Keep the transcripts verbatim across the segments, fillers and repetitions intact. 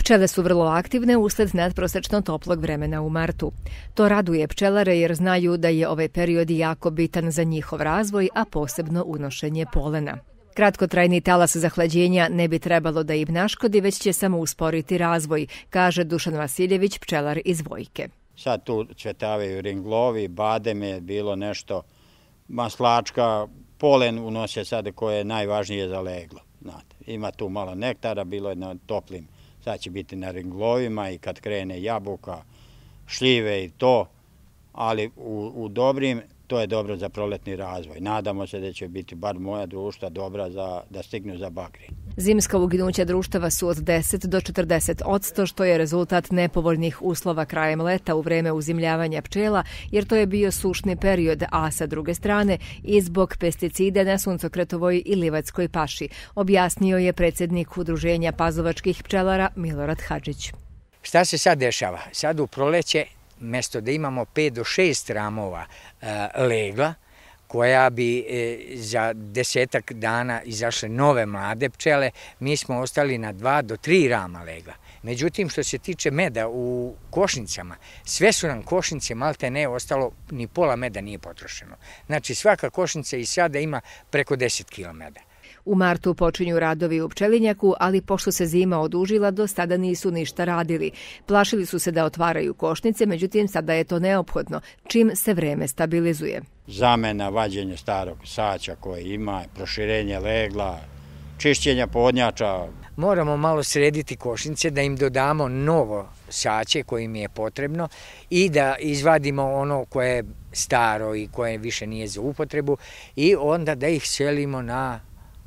Pčele su vrlo aktivne usled nadprosečno toplog vremena u martu. To raduje pčelare jer znaju da je ovaj period jako bitan za njihov razvoj, a posebno unošenje polena. Kratkotrajni talas zahlađenja ne bi trebalo da im naškodi, već će samo usporiti razvoj, kaže Dušan Vasiljević, pčelar iz Vojke. Sad tu cvetavaju ringlovi, bademe, bilo nešto, maslačka, polen unose sada koje je najvažnije za leglo. Znate, ima tu malo nektara, bilo je na toplim, sad će biti na ringlovima i kad krene jabuka, šljive i to, ali u, u dobrim to je dobro za proletni razvoj. Nadamo se da će biti bar moja društva dobra za, da stignu za bagri. Zimska uginuća društava su od deset do četrdeset odsto, što je rezultat nepovoljnih uslova krajem leta u vreme uzimljavanja pčela, jer to je bio sušni period, a sa druge strane i zbog pesticida na suncokretovoj i livatskoj paši, objasnio je predsjednik Udruženja pazovačkih pčelara Milorad Hadžić. Šta se sad dešava? Sad u proleće, mjesto da imamo pet do šest ramova e, legla, koja bi e, za desetak dana izašle nove mlade pčele, mi smo ostali na dva do tri rama legla. Međutim, što se tiče meda u košnicama, sve su nam košnice, malte ne ostalo, ni pola meda nije potrošeno. Znači, svaka košnica i sada ima preko deset kila meda. U martu počinju radovi u pčelinjaku, ali pošto se zima odužila, do sada nisu ništa radili. Plašili su se da otvaraju košnice, međutim sada je to neophodno, čim se vreme stabilizuje. Zamena, vađenje starog saća koje ima, proširenje legla, čišćenja podnjača. Moramo malo srediti košnice da im dodamo novo saće koje im je potrebno i da izvadimo ono koje je staro i koje više nije za upotrebu i onda da ih selimo na...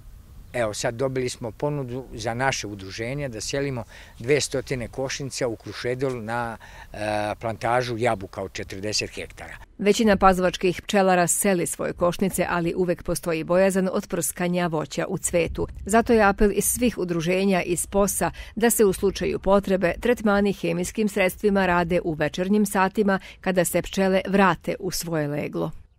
Evo, sad dobili smo ponudu za naše udruženje da selimo dvesta košnica u Krušedol na e, plantažu jabuka od četrdeset hektara. Većina pazovačkih pčelara seli svoje košnice, ali uvek postoji bojazan od prskanja voća u cvetu. Zato je apel iz svih udruženja iz P O S-a da se u slučaju potrebe tretmani hemijskim sredstvima rade u večernjim satima kada se pčele vrate u svoje leglo.